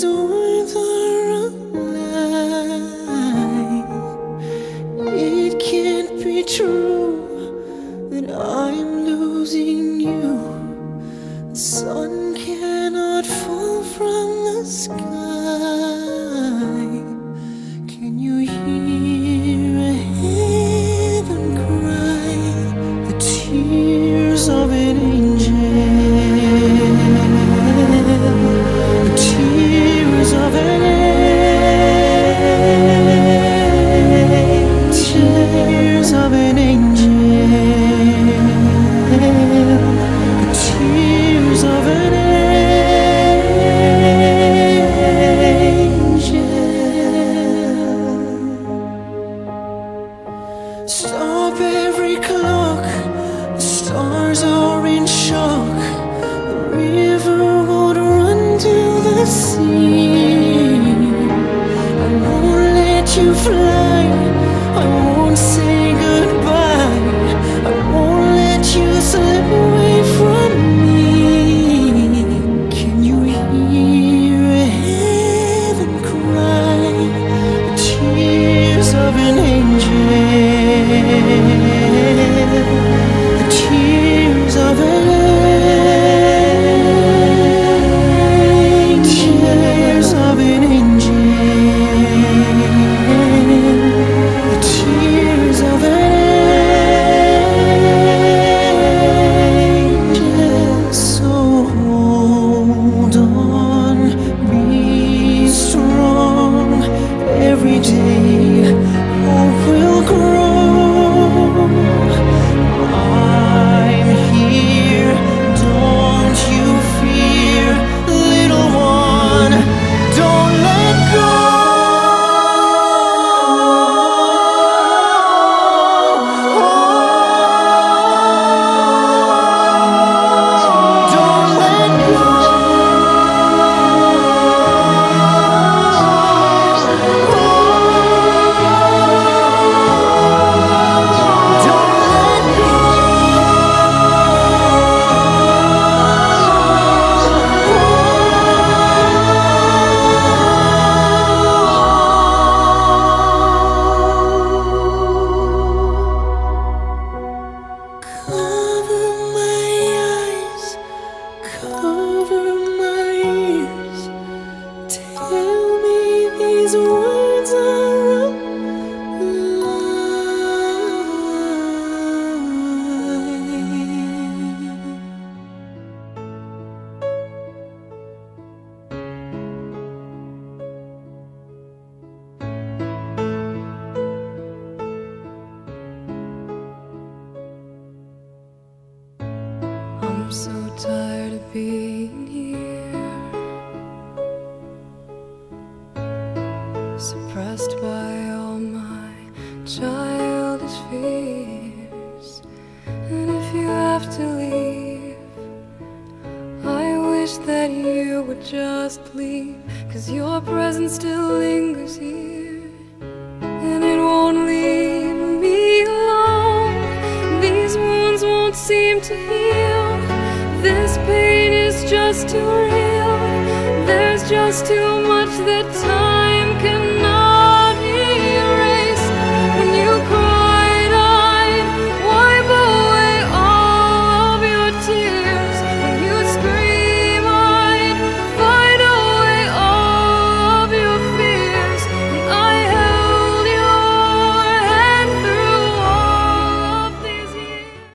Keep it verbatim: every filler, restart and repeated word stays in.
these words are a lie. It can't be true that I'm losing you. The sun cannot fall from the sky. Can you hear a heaven cry? The tears of an angel. The tears of an angel. Tears of an angel. The tears of an angel. Stop every clock. The stars are in shock. The river won't run to the sea. I won't let you fly. I won't say goodbye. I won't let you slip away from me. Can you hear heaven cry? The tears of an angel. The tears of an angel. Tears of an angel. The tears of an angel. So hold on, be strong. Every day hope will grow. I'm here, don't you fear, little one, don't let go. Don't let go. Cover my eyes, cover my ears. Tell me these words are a I'm so tired of being here, suppressed by all my childish fears. And if you have to leave, I wish that you would just leave, 'cause your presence still lingers here, and it won't leave me alone. These wounds won't seem to heal. This pain is just too real. There's just too much that time